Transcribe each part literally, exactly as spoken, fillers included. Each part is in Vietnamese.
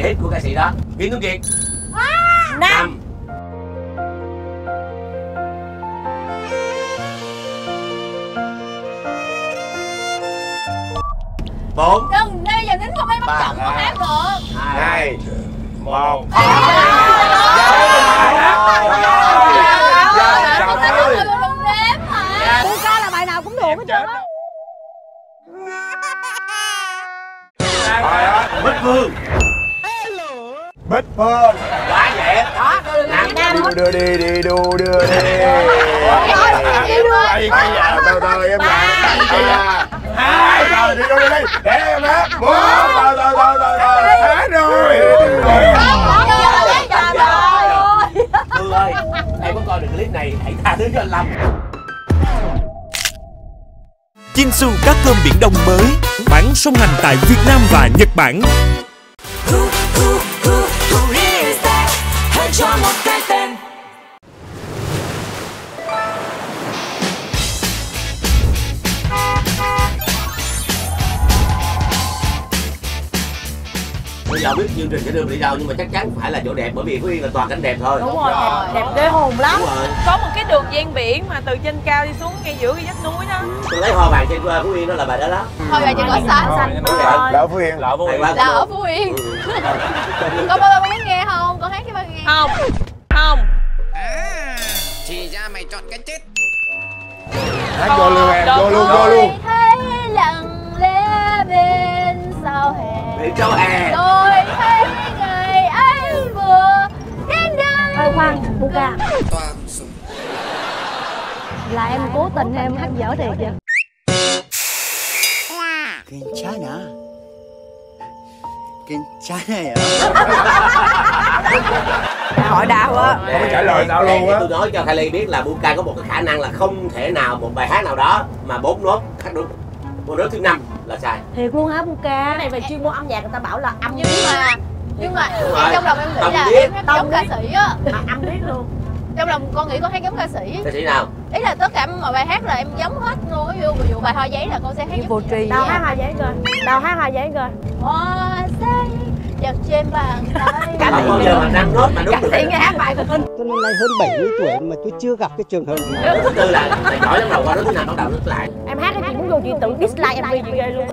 hit của ca sĩ đó. Kim Tuấn Kiệt. Năm. Bốn. Đừng đi giờ nín không ai bắt chậm không hát được. Hai. Một. Buka là bài nào cũng được hết trơn á. Bích Phương. Bích Phương. Quá dễ. Đó, Đưa đưa đi đi đu đưa đi. Từ từ em lại. Hai rồi đi đu đi đi. Để em hát. Một. Từ từ từ từ từ. Hát rồi. Phương ơi, em có coi được clip này hãy tha thứ cho anh Lâm. Jinsu cá cơm biển Đông mới bán song hành tại Việt Nam và Nhật Bản. Bây giờ biết chương trình sẽ đưa mình đi đâu nhưng mà chắc chắn phải là chỗ đẹp, bởi vì Phú Yên là toàn cảnh đẹp thôi. Đúng rồi, đẹp, đẹp ghê hồn lắm. Có một cái đường ven biển mà từ trên cao đi xuống ngay giữa cái vách núi đó. Tôi lấy hoa vàng trên Phú Yên đó là bài đó đó. Thôi giờ chỉ có xanh xanh. Là ở Phú Yên. Là ở Phú Yên. Là ở Phú Yên. Con bao con muốn nghe không? Con hát cho ba nghe. Không. Không. Thì ra mày chọn cái chết. Hát vô luôn em, vô luôn, vô luôn. Thấy lặng lẽ bên sao hè. Biển Châu Hè. Tôi thấy ngày ấy vừa đến đây. Ê khoan, Buka, Toàn súng. là em cố tình hay em hát dở thiệt vậy? 괜찮아. 괜찮아요. Hỏi đau á. Không có trả lời sao luôn á. Tôi nói cho Kylie biết là Buka có một cái khả năng là không thể nào một bài hát nào đó mà bốn nốt hát đúng. Một nốt thứ năm là sai. Thiệt luôn hả Buka? Cái này về chuyên môn âm nhạc người ta bảo là âm nhưng mà nhưng mà rồi. trong lòng em nghĩ Tâm là biết. em hát giống ca sĩ á. Mà âm biết luôn. Trong lòng con nghĩ con hát giống ca sĩ. Ca sĩ nào? Ý là tất cả mọi bài hát là em giống hết luôn. Ví dụ, ví dụ bài Hoa Giấy là con sẽ hát Vô tri. Đào hát Hoa Giấy coi. Đào hát Hoa Giấy coi. Hoa giấy chặt trên bàn tay. Không bao giờ mà năm nốt mà đúng được. Ca sĩ nghe hát bài của mình. Tôi năm nay hơn bảy mươi tuổi mà tôi chưa gặp cái trường hợp này. Thứ tư là thầy giỏi lắm đầu qua đó thứ năm bắt đầu nước lại. Em hát cái chị muốn vô chị tự dislike em vê chị ghê luôn.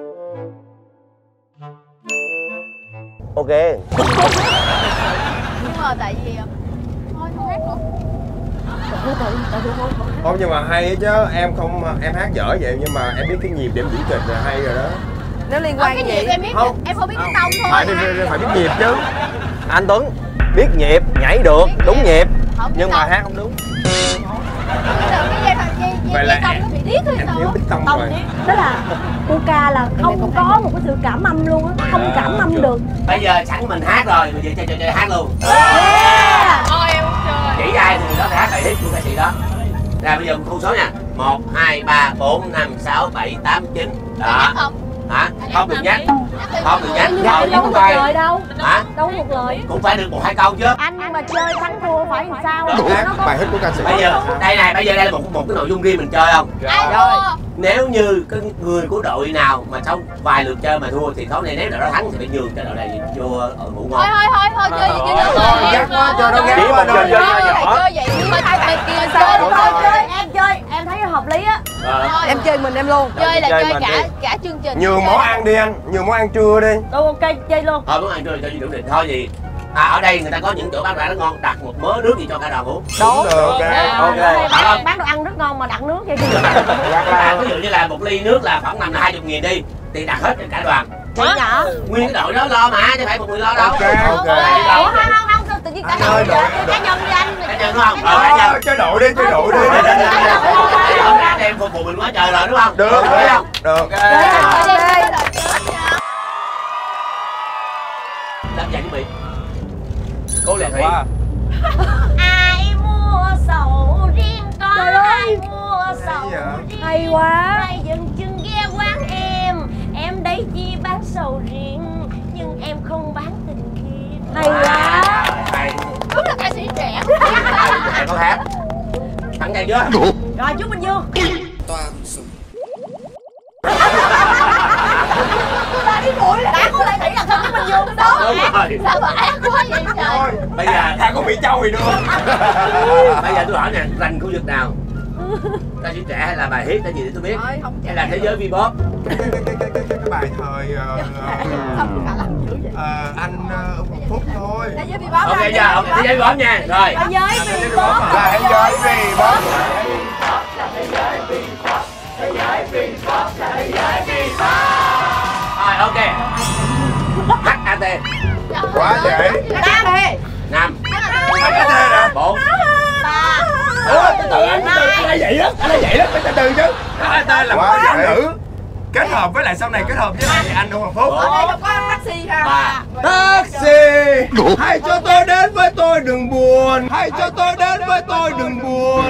Ok. Nhưng mà tại vì thôi không hát luôn. Không nhưng mà hay chứ, em không em hát dở vậy nhưng mà em biết cái nhịp để em diễn kịch là hay rồi đó. Nếu liên Ờ, quan cái gì? nhịp em biết Không. em không biết cái tông thôi. Phải đi, phải biết nhịp chứ. Anh Tuấn biết nhịp, nhảy được, đúng nhịp. Nhưng mà hát không đúng. Cái dây thằng dây Vậy là dây tông nó bị điếc hay Em sao thiếu á? biết tông Tông rồi. chứ. Tức là Buka là không có một cái sự cảm âm luôn á. Không cảm âm được. Bây giờ sẵn mình hát rồi, bây giờ chơi chơi chơi hát luôn. Thôi em không chơi. Chỉ ai thì đó phải hát bài hit của ca sĩ đó. Ra bây giờ thu số nha. Một, hai, ba, bốn, năm, sáu, bảy, tám, chín. Hát Đó. không? Hả? Không được nhắc. Không được nhắc. Dạ Không đâu không có một phải. lời đâu. Hả? Đâu có một lời. Cũng phải được một hai câu chứ. Anh mà chơi thắng thua phải làm sao? Hát bài hit của ca sĩ. Bây giờ đây này, bây giờ đây là một một cái nội dung riêng mình chơi không? Ai thua? Nếu như cái người của đội nào mà trong vài lượt chơi mà thua thì tối nay nếu đội đó thắng thì phải nhường cho đội này vô ở ngủ ngon. Thôi thôi thôi thôi chơi gì chơi nữa rồi. Gắt quá, chơi nó gắt Chơi quá, chơi chơi nhỏ nhỏ. chơi vậy nhưng mà hai bạn kia Chơi chơi thôi chơi, em chơi, em thấy hợp lý á. Ờ. Em chơi mình em luôn. chơi là Chơi chơi mình cả đi. cả chương trình. Nhường món ăn đi anh, nhường món ăn trưa đi. Đâu ok chơi luôn. Thôi muốn ăn trưa cho đủ định thôi gì. À, ở đây người ta có những chỗ bán đồ ăn ngon, đặt một mớ nước gì cho cả đoàn uống. Đúng được, ok, ok. Bán, bán đồ ăn rất ngon mà đặt nước vậy chứ. À, ví dụ như là một ly nước là khoảng nằm là hai mươi nghìn đi, thì đặt hết cho cả đoàn. Chị nhỏ. Nguyên cái đội đó lo mà, chứ phải một người lo đâu. Ok, ok. Ủa không không không, sao tự nhiên cả Anh ơi, đội đội- chơi cá nhân đi anh. Cá nhân đúng không? Ờ, cá nhân. Chơi đội đi, chơi đội đi. Ông đã đem phục vụ mình quá trời rồi đúng không? Được, Đúng được, không? được. Đáp dạng chuẩn bị. Cố Lệ Thủy. Ai mua sầu riêng có. Trời ơi. Mua sầu riêng. Hay quá. Ai dừng chân ghé quán em. Em đây chỉ bán sầu riêng nhưng em không bán tình kia. Hay quá. Hay. Đúng là ca sĩ trẻ. Hay có hát. Thắng ngay chưa? Rồi chú Minh Dương. Toàn súng. Tôi đã đi bụi là đã có lại nghĩ là sao chú Minh Dương đó. Đúng rồi. Sao mà ác quá vậy trời. Bây giờ thằng có bị trâu gì nữa. Bây giờ tôi hỏi nè, rành khu vực nào? Ca sĩ trẻ hay là bài hit, cái gì để tôi biết? Hay là thế giới V-pop? Cái bài thời anh một phút thôi. Ok giờ, ok thế giới V-pop nha. Rồi. Thế giới V-pop. Là thế giới V-pop. Thế giới V-pop, thế giới V-pop. Rồi ok. hát a tê. Quá dễ. Năm. hát a tê nè. Bốn. Ba. Ủa, từ từ anh, từ từ anh vậy đó, anh là vậy đó, từ từ chứ. hát a tê là một cái nữ kết hợp với lại sau này kết hợp với lại anh Đỗ Hoàng Phúc. Ở đây đâu có taxi ha. Ba. Taxi, hãy cho tôi đến với tôi đừng buồn, hãy cho tôi đến với tôi đừng buồn.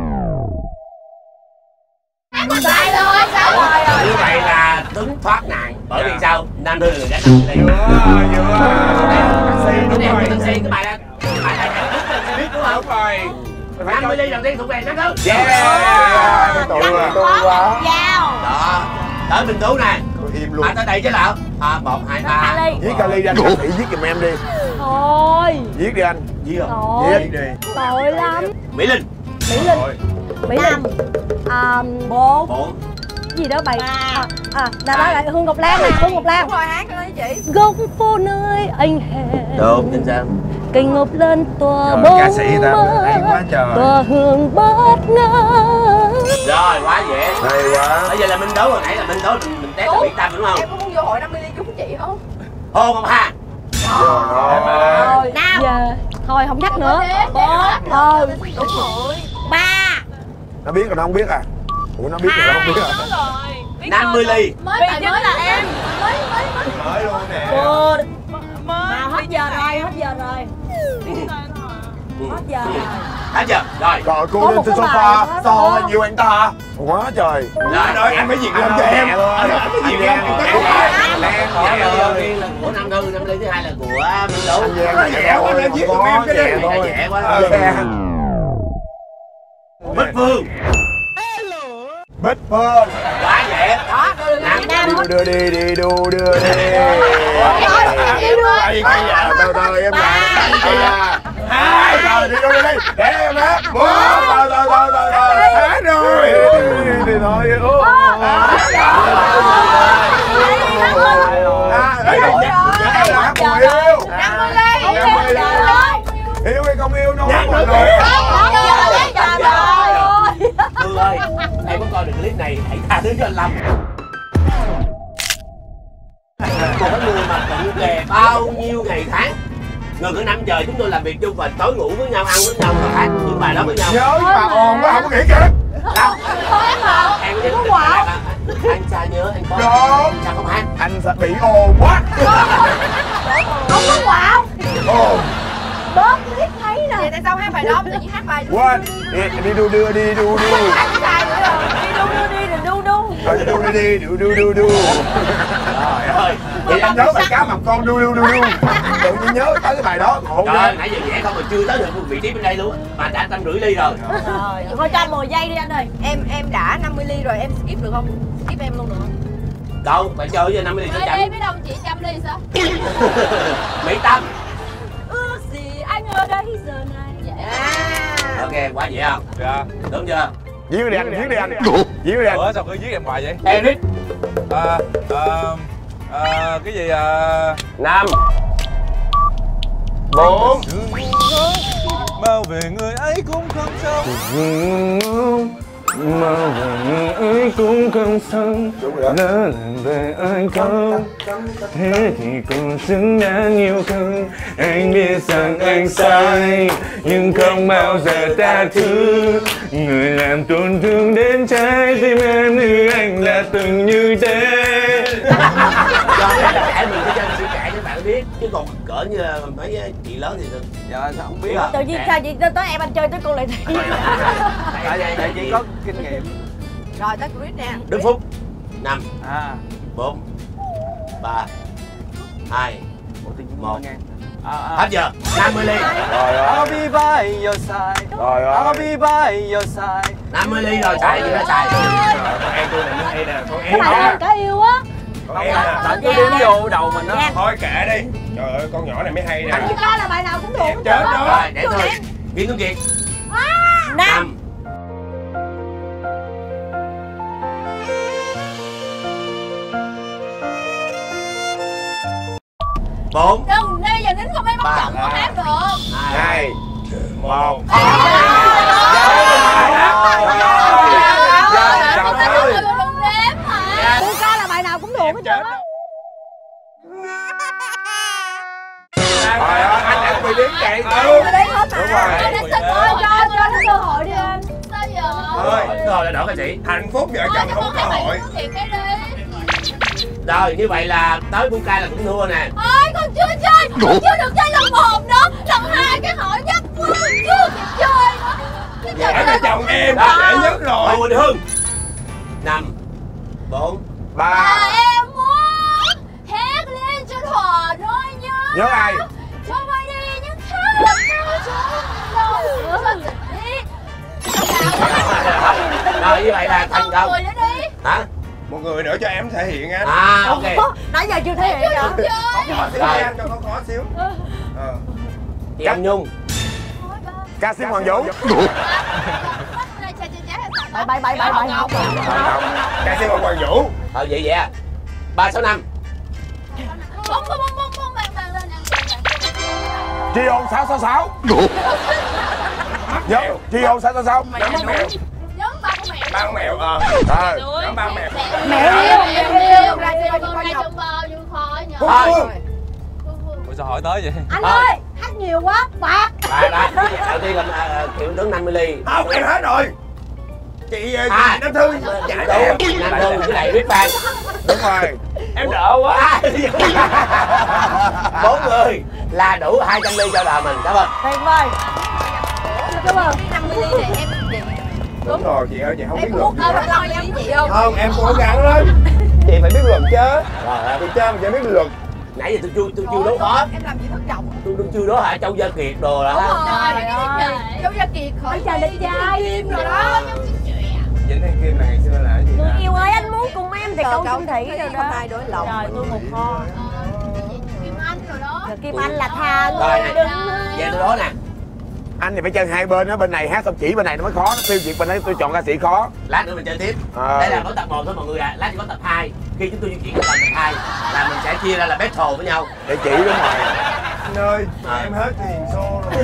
Sai rồi, sao rồi? Như vậy là Tuấn thoát nạn. Bởi vì sao? Nam Thư là người gái năm Vừa, vừa. Taxi, đúng rồi. Taxi, cái bài đó. Bài này là biết đúng không? Đúng rồi. năm mươi ly đầu tiên thuộc về Nam Thư. Yeah, tôi quá. Giao. Đó. Tới Minh Tú nè. Im luôn. À, tới đây chứ nào? À, một, hai, ba. Viết Cali đi anh, ca sĩ viết giùm em đi. Thôi. Viết đi anh. Gì không? Thôi. Viết đi. Tội lắm. Mỹ Linh. Mỹ Linh. Mỹ Linh. À, bốn. Bốn. Gì đó bài. À, à là đó lại Hương Ngọc Lan này, Hương Ngọc Lan. Đúng rồi, hát cái đó với chị. Góc phố nơi anh hẹn. Đúng, chính xác. Cây ngọc lên tỏa Trời, bóng ca sĩ ta hay quá trời. tỏa hương bất ngờ. Rồi, quá dễ. Hay quá. Bây giờ là Minh Tú, hồi nãy là Minh Tú mình, mình test là Việt Tâm đúng không? Em có muốn vô hội năm mươi ly chung với chị không? Hôn không ha? Rồi. Nào. Dạ. Thôi không nhắc nữa. Bốn. Ờ. Đúng rồi. Ba. Nó biết rồi nó không biết à? Ủa nó biết rồi nó không biết à? Đúng rồi. Biết năm mươi ly. Mới Vì bài chính mới là là em. Mới mới mới. Mới luôn nè. Good. Mới. Nào hết giờ rồi, hết giờ rồi. Hết giờ rồi. Hết chưa? Rồi. Rồi cô Có lên một trên cái sofa, bài đó to thôi. nhiều anh ta. Quá trời. Rồi, Rồi anh phải diễn lên cho em. Anh phải diễn lên cho em. Dạ, dạ, đầu tiên là của Nam Thư, năm ly thứ hai là của Minh Tú. Anh Giang nhẹ quá nên viết giùm em cái đi. Nhẹ quá. Bích Phương. Bích Phương. Quá dễ. Đó, đưa Nam. Đi đưa đi đi đu đưa đi. Đây cây dạ từ từ em lại. Hai rồi đi đu đi đi. Để em hát. Bốn. Rồi rồi rồi rồi rồi. Hết rồi. Đi đi thôi. Ô. À, đấy rồi. Dạ là hát cùng yêu. năm mươi ly. năm mươi ly. Yêu hay không yêu nó hát một rồi. Phương ơi, em có coi được clip này, hãy tha thứ cho anh Lâm. Một cái người mà cận kề bao nhiêu ngày tháng, gần cả năm trời chúng tôi làm việc chung và tối ngủ với nhau, ăn với nhau và hát những bài đó với nhau. Nhớ mà ồn quá không có nghĩ kìa. Đâu? Em có quạo. Anh sao nhớ anh có. Đúng. Sao không hát? Anh sẽ bị ồn quá. Không có quạo. Ồn. Bớt clip thấy nè. Vậy tại sao hát bài đó, tự nhiên hát bài Quên. Đi đi đu đưa đi đu đu. hát cái bài nữa rồi. Đi đu đu đi rồi đu đu. Rồi đi đu đi đi đu đu đu đu. Trời ơi. Vậy anh nhớ bài cá mập con đu đu đu đu. Tự nhiên nhớ tới cái bài đó ngộ Trời ghê. ơi, nãy giờ vẽ không mà chưa tới được một vị trí bên đây luôn. Mà đã trăm rưỡi ly rồi. Rồi, thôi cho mười giây đi anh ơi. Em em đã năm mươi ly rồi, em skip được không? Skip em luôn được không? Đâu, bạn chơi với năm mươi ly Mới trăm. đi biết đâu chị trăm ly sao? Mỹ Tâm. Ước gì anh ở đây giờ này. À. Ok, quá dễ không? Dạ. Đúng chưa? Viết đi anh, viết đi anh. Viết đi anh. Ủa sao cứ viết em hoài vậy? Eric. À, à, à, cái gì à? Năm. Bốn. Bao về người ấy cũng không sao. Mà về ấy cũng không xong. Lỡ lần về anh không. Thế thì còn xứng đáng yêu không? Anh biết rằng anh sai, nhưng không bao giờ tha thứ. Người làm tổn thương đến trái tim em như anh đã từng như thế. Cho nên là trẻ mình phải cho sự trẻ cho bạn biết. Chứ còn cỡ như là mấy chị lớn thì Dạ sao không biết à? Tự nhiên sao chị tới em anh chơi tới cô lại thi. Tại vậy tại chị có kinh nghiệm. Rồi tới Chris nè. Đức Phúc. Năm. À. Bốn. Ba. Hai. Một. À, à. Hết giờ. năm mươi ly. Rồi I'll be by your side. Rồi I'll rồi. be by your side. năm mươi ly rồi, xài gì đã xài. Em tôi này mới hay nè. Con Cái em bài nè. em có yêu á. Con em nè. Bạn cứ đếm vô đầu mình đó. Thôi kệ đi. Trời ơi, con nhỏ này mới hay nè. Anh cho là bài nào cũng thuộc. Chết đó. Rồi, để thôi. Kiên Tuấn Kiệt. Năm. Bốn. Đừng, bây giờ nín không mấy mất chậm không hát được. Hai. Một. Cô ca là bài nào cũng thuộc hết trơn á. Trời ơi, anh đã bị điếc chạy. Tôi đấy hết mà. Đúng rồi. Cho cho cho nó cơ hội đi anh. Sao giờ? Thôi, rồi là đỡ ca sĩ. Hạnh phúc vợ chồng không có cơ hội. Thiệt cái đi. Rồi, như vậy là tới Bung Ca là cũng thua nè. Ôi, con chưa chơi, con chưa được chơi lần một nữa. Lần hai cái hỏi nhất quá, con chưa kịp chơi nữa. Vợ là chồng em đã dễ nhất rồi. Thôi Quỳnh Hương. Năm. Bốn. Ba. À, em muốn hét lên cho thỏa nỗi nhớ. Nhớ ai? Cho vơi đi những tháng năm cao trống nỗi cho tình đi. Rồi, như vậy là thành công. Người nữa đi. Hả? Một người nữa cho em thể hiện anh. À, ok. Nãy giờ chưa thể hiện rồi. Khó xíu Rồi. anh, cho con khó xíu. Ờ. Chị Ông Nhung. Ca sĩ Hoàng Vũ. Bài bài bài bài bài học. Ca sĩ Hoàng Vũ. Ờ vậy vậy à. Ba sáu năm. Bông bông bông bông bông vàng vàng lên. Trio sáu sáu sáu. Nhớ Trio sáu sáu sáu. Nhóm ba con mèo. Ba con mèo ờ. Ờ, nhóm ba con mèo. Mèo yêu, mèo yêu. Ra chơi con hai trong bao nhiêu khó nhờ. Thôi. Ủa sao hỏi tới vậy? Anh ơi, hát nhiều quá, bạc. Ba ba. Đầu tiên là à, Kiều Tuấn năm mươi ly. Không, em hết rồi. Chị À. Nam Thư. Dạ em. Nam Thư với lại Biết Phan. Đúng rồi. Em đỡ quá. Bốn người là đủ hai trăm ly cho đời mình. Cảm ơn. Tuyệt vời. Cảm ơn. năm mươi ly này em Đúng rồi chị ơi, chị không biết luật. Ờ, phải lo với chị không? Không, em cố gắng lắm. Chị phải biết luật chứ. Rồi, Chị chơi mà chị biết luật. nãy giờ tôi chưa tôi chưa đố khó. Em làm gì thất vọng. Tôi tôi chưa đố hả Châu Gia Kiệt đồ là ha. Trời ơi. Châu Gia Kiệt khỏi Trời đẹp trai. Kim rồi đó. Vĩnh Thanh Kim là ngày xưa là cái gì Người ta? yêu ơi, anh muốn cùng em thì câu chung thủy rồi đó. hai đối lòng. Trời, tôi một kho. Kim Anh rồi đó. Rồi Kim Anh là tha Rồi người nè. đừng. Vậy tôi đố nè. Anh thì phải chơi hai bên đó, bên này hát xong chỉ bên này nó mới khó, nó tiêu diệt bên đấy tôi chọn ca sĩ khó. Lát nữa mình chơi tiếp. À. Đây là có tập một thôi mọi người ạ. À. Lát chỉ có tập hai. Khi chúng tôi di chuyển qua tập hai là mình sẽ chia ra là battle với nhau. Để chỉ đúng rồi. Anh ơi, À. em hết tiền xô rồi.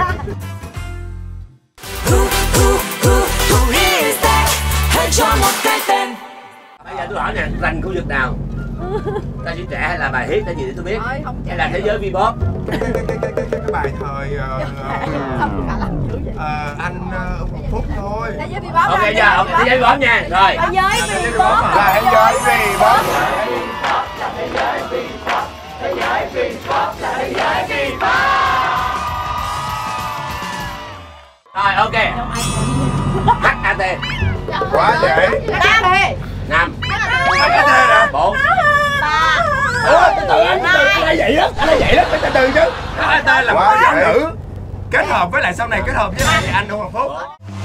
Bây giờ tôi hỏi nè, rành khu vực nào? Ca sĩ trẻ hay là bài hit hay gì để tôi biết? Hay là thế giới V-pop? Cái, cái, cái, cái, cái, cái bài thời ờ, ờ, anh ờ, một phút thôi. Ok giờ, ok thế giới V-pop nha. Rồi. Thế giới V-pop. Là thế giới V-pop. Rồi ok. hát a tê. Quá dễ. Năm. hát a tê nè. Bốn. Ủa, từ từ anh, từ từ, anh hay vậy đó, anh hay vậy đó, phải từ từ chứ. hát a tê là một cái nữ kết hợp với lại sau này kết hợp với lại anh Đỗ Hoàng Phúc.